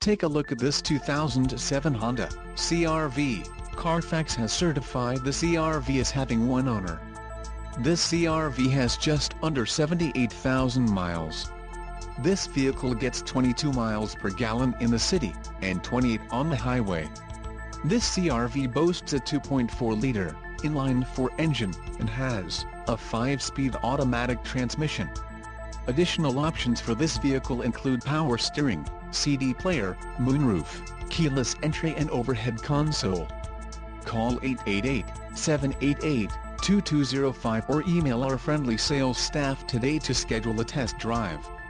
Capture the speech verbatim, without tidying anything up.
Take a look at this two thousand seven Honda C R V. Carfax has certified the C R V as having one owner. This C R V has just under seventy-eight thousand miles. This vehicle gets twenty-two miles per gallon in the city, and twenty-eight on the highway. This C R V boasts a two point four liter inline-four engine, and has a five-speed automatic transmission. Additional options for this vehicle include power steering, C D player, moonroof, keyless entry and overhead console. Call eight eight eight, seven eight eight, two two zero five or email our friendly sales staff today to schedule a test drive.